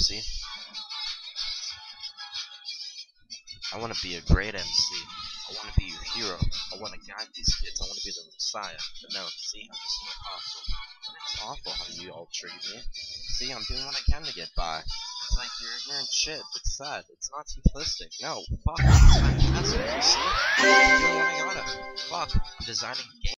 see? I want to be a great MC. I want to be your hero. I want to guide these kids. I want to be the Messiah. But no, see, I'm just an apostle. It's awful how you all treat me. See, I'm doing what I can to get by. It's like you're ignorant shit. It's sad. It's not simplistic. No, fuck. I'm fantastic, you see? I'm doing what I gotta. Fuck. I'm designing games.